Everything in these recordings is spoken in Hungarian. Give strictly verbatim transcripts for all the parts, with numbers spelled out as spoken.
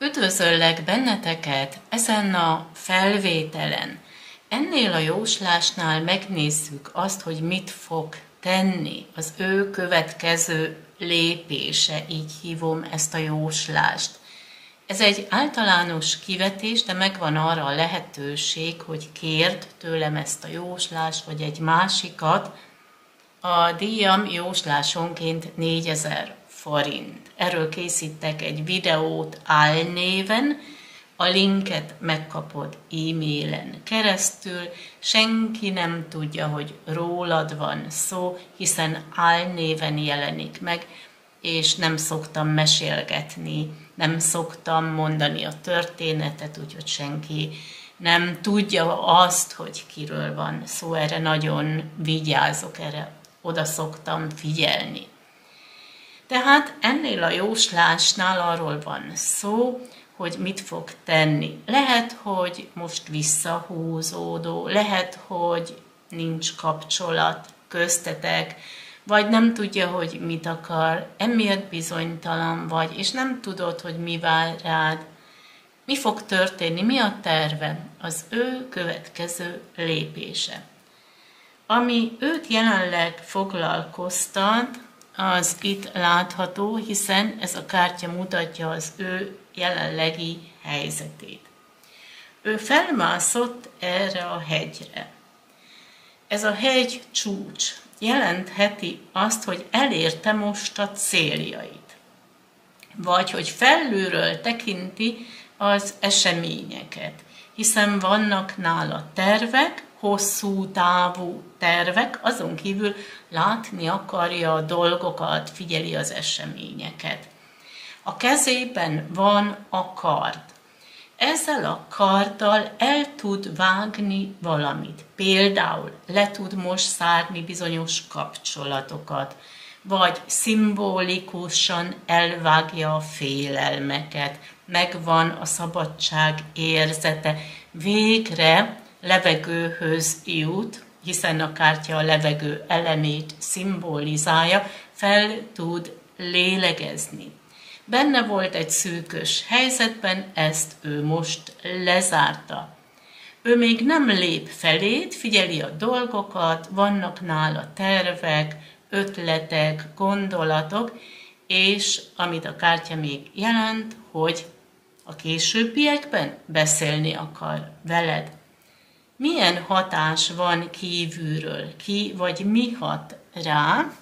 Üdvözöllek benneteket ezen a felvételen. Ennél a jóslásnál megnézzük azt, hogy mit fog tenni az ő következő lépése, így hívom ezt a jóslást. Ez egy általános kivetés, de megvan arra a lehetőség, hogy kérd tőlem ezt a jóslást, vagy egy másikat. A díjam jóslásonként négyezer forint. Erről készítek egy videót álnéven, a linket megkapod e-mailen keresztül, senki nem tudja, hogy rólad van szó, hiszen álnéven jelenik meg, és nem szoktam mesélgetni, nem szoktam mondani a történetet, úgyhogy senki nem tudja azt, hogy kiről van szó, erre nagyon vigyázok, erre oda szoktam figyelni. Tehát ennél a jóslásnál arról van szó, hogy mit fog tenni. Lehet, hogy most visszahúzódó, lehet, hogy nincs kapcsolat köztetek, vagy nem tudja, hogy mit akar, emiatt bizonytalan vagy, és nem tudod, hogy mi vár rád. Mi fog történni, mi a terve, az ő következő lépése. Ami őt jelenleg foglalkoztat, az itt látható, hiszen ez a kártya mutatja az ő jelenlegi helyzetét. Ő felmászott erre a hegyre. Ez a hegy csúcs jelentheti azt, hogy elérte most a céljait. Vagy hogy felülről tekinti az eseményeket, hiszen vannak nála tervek, hosszú távú tervek, azon kívül látni akarja a dolgokat, figyeli az eseményeket. A kezében van a kard. Ezzel a karddal el tud vágni valamit. Például le tud most szárni bizonyos kapcsolatokat, vagy szimbolikusan elvágja a félelmeket, megvan a szabadság érzete. Végre levegőhöz jut, hiszen a kártya a levegő elemét szimbolizálja, fel tud lélegezni. Benne volt egy szűkös helyzetben, ezt ő most lezárta. Ő még nem lép felét, figyeli a dolgokat, vannak nála tervek, ötletek, gondolatok, és amit a kártya még jelent, hogy a későbbiekben beszélni akar veled. Milyen hatás van kívülről, ki vagy mi hat rá?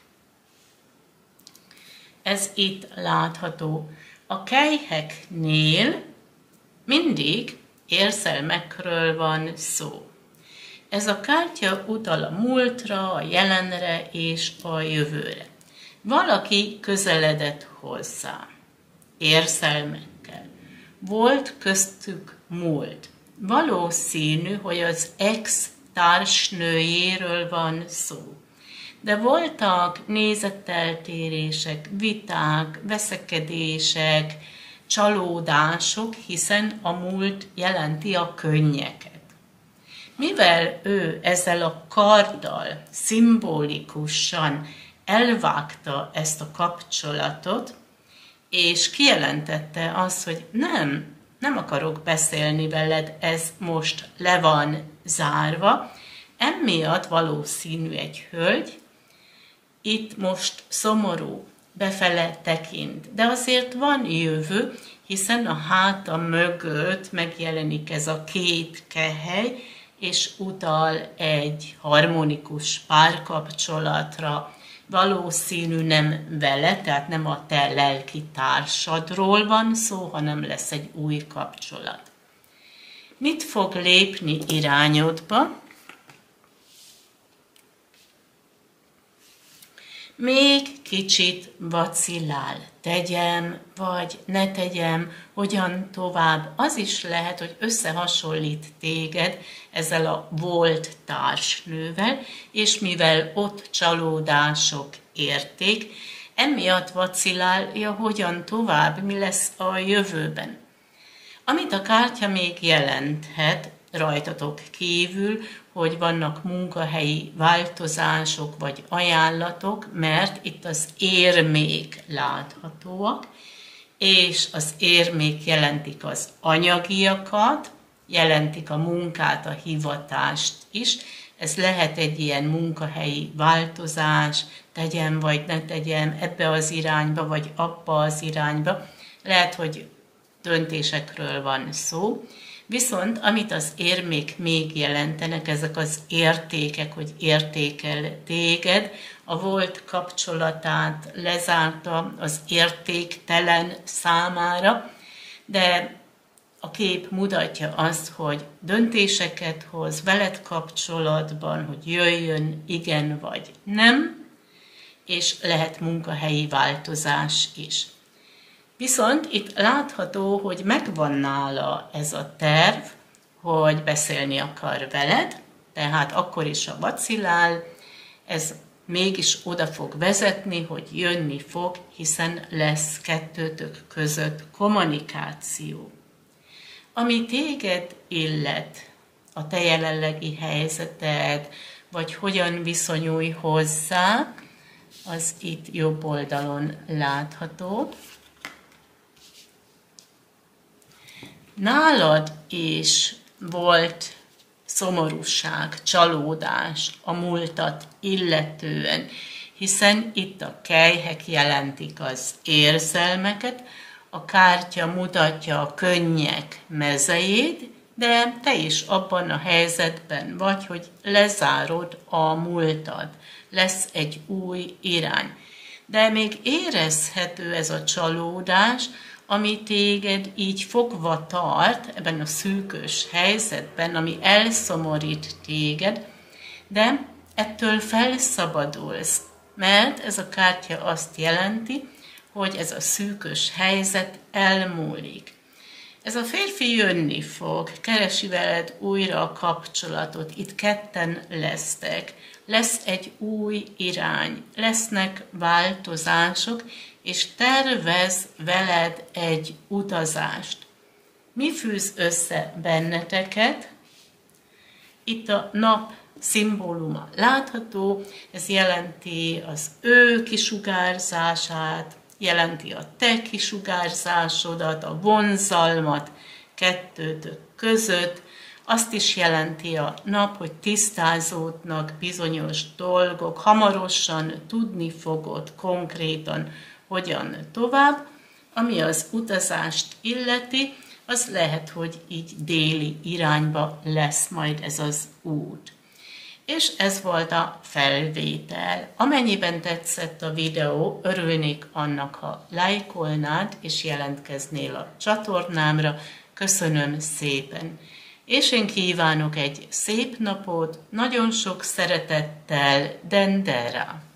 Ez itt látható. A kelyheknél mindig érzelmekről van szó. Ez a kártya utal a múltra, a jelenre és a jövőre. Valaki közeledett hozzá érzelmekkel. Volt köztük múlt. Valószínű, hogy az ex-társnőjéről van szó. De voltak nézeteltérések, viták, veszekedések, csalódások, hiszen a múlt jelenti a könnyeket. Mivel ő ezzel a karddal szimbolikusan elvágta ezt a kapcsolatot, és kijelentette azt, hogy nem, nem akarok beszélni veled, ez most le van zárva, emiatt valószínű egy hölgy, itt most szomorú, befele tekint, de azért van jövő, hiszen a háta mögött megjelenik ez a két kehely, és utal egy harmonikus párkapcsolatra, valószínű nem vele, tehát nem a te lelki társadról van szó, hanem lesz egy új kapcsolat. Mit fog lépni irányodba? Még kicsit vacillál, tegyem, vagy ne tegyem, hogyan tovább. Az is lehet, hogy összehasonlít téged ezzel a volt társnővel, és mivel ott csalódások érték, emiatt vacillálja, hogyan tovább, mi lesz a jövőben. Amit a kártya még jelenthet rajtatok kívül, hogy vannak munkahelyi változások vagy ajánlatok, mert itt az érmék láthatóak, és az érmék jelentik az anyagiakat, jelentik a munkát, a hivatást is. Ez lehet egy ilyen munkahelyi változás, tegyem vagy ne tegyem, ebbe az irányba, vagy abba az irányba. Lehet, hogy döntésekről van szó. Viszont amit az érmék még jelentenek, ezek az értékek, hogy értékel téged, a volt kapcsolatát lezárta az értéktelen számára, de a kép mutatja azt, hogy döntéseket hoz veled kapcsolatban, hogy jöjjön igen vagy nem, és lehet munkahelyi változás is. Viszont itt látható, hogy megvan nála ez a terv, hogy beszélni akar veled, tehát akkor is a vacillál, ez mégis oda fog vezetni, hogy jönni fog, hiszen lesz kettőtök között kommunikáció. Ami téged illet, a te jelenlegi helyzeted, vagy hogyan viszonyulj hozzá, az itt jobb oldalon látható. Nálad is volt szomorúság, csalódás a múltat illetően, hiszen itt a kelyhek jelentik az érzelmeket, a kártya mutatja a könnyek mezejét, de te is abban a helyzetben vagy, hogy lezárod a múltad, lesz egy új irány. De még érezhető ez a csalódás, ami téged így fogva tart ebben a szűkös helyzetben, ami elszomorít téged, de ettől felszabadulsz, mert ez a kártya azt jelenti, hogy ez a szűkös helyzet elmúlik. Ez a férfi jönni fog, keresi veled újra a kapcsolatot, itt ketten lesztek, lesz egy új irány, lesznek változások, és tervez veled egy utazást. Mi fűz össze benneteket? Itt a nap szimbóluma látható, ez jelenti az ő kisugárzását, jelenti a te kisugárzásodat, a vonzalmat kettőtök között, azt is jelenti a nap, hogy tisztázódnak bizonyos dolgok, hamarosan tudni fogod konkrétan, hogyan tovább. Ami az utazást illeti, az lehet, hogy így déli irányba lesz majd ez az út. És ez volt a felvétel. Amennyiben tetszett a videó, örülnék annak, ha lájkolnád és jelentkeznél a csatornámra. Köszönöm szépen! És én kívánok egy szép napot, nagyon sok szeretettel, Dendera!